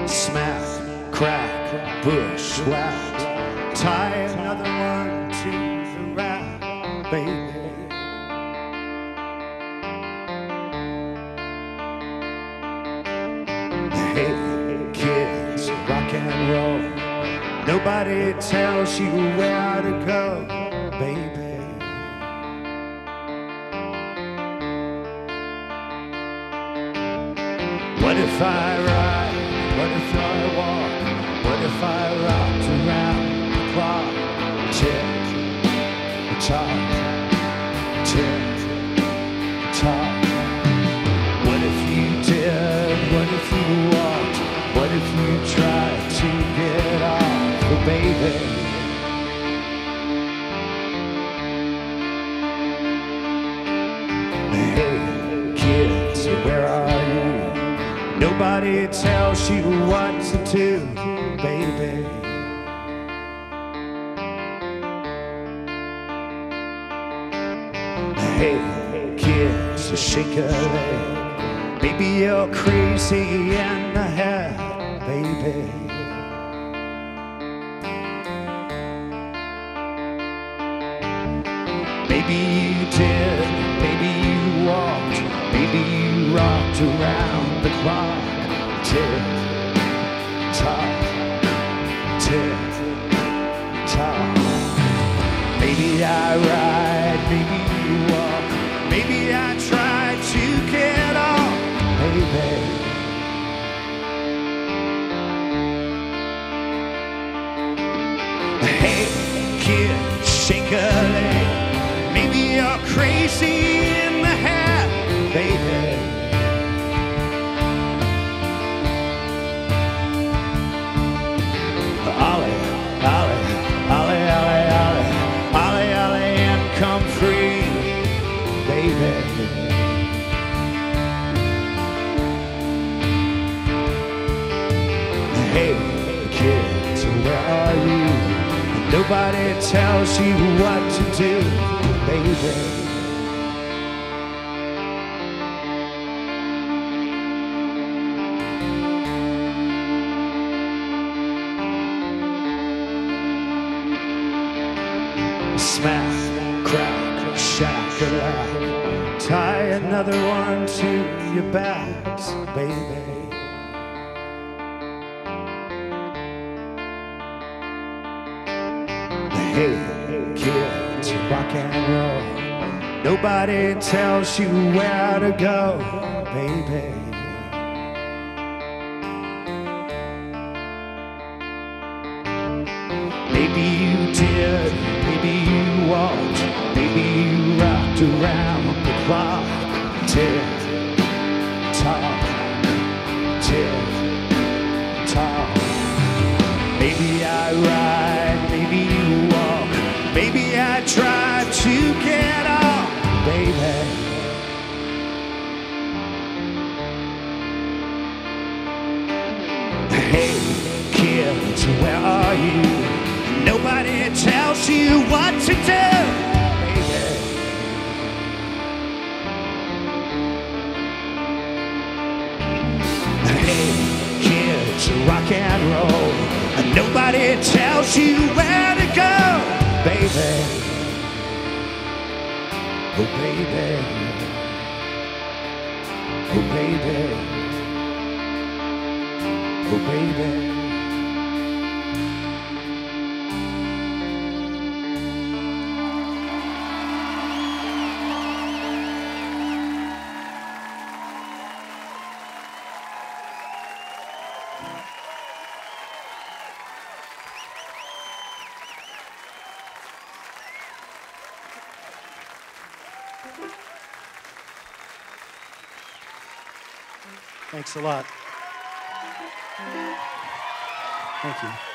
Smack, crack, bushwhacked. Tie another one to the rack, baby. Hey, kids, rock and roll. Nobody tells you where to go, baby. What if I ride? What if I walk? What if I rocked around the clock? Tick, tock, tick, tock. What if you did? What if you walked? What if you tried to get off, oh, baby? Hey, kids, where are you? Nobody tells you what to do, baby. Hey, kids, shake a leg. Maybe you're crazy in the head, baby. Maybe you did, maybe you walked, maybe you rocked around the clock. Tick, tock, tick, tock. Maybe I ride, maybe you walk, maybe I try to get off, baby. Hey, kid, shake a leg. Maybe you're crazy in the head, baby. Ollie, ollie, ollie, ollie, ollie, ollie, ollie, and come free, baby. Hey, kids, where are you? Nobody tells you what to do, baby. Smack, crack, shack-a-lack. Tie another one to your backs, baby. Hey, kids, rock and roll. Nobody tells you where to go, baby. Maybe you did, maybe you walked, maybe you rocked around the clock. Tick, tock, tick, tock. Maybe I ride, maybe you walk, maybe I try to get off, baby. Hey, kids, where are you? Nobody tells you what to do, baby. Hey, kids, rock and roll. Nobody tells you where to go, baby. Oh, baby. Oh, baby. Oh, baby. Thanks a lot. Thank you.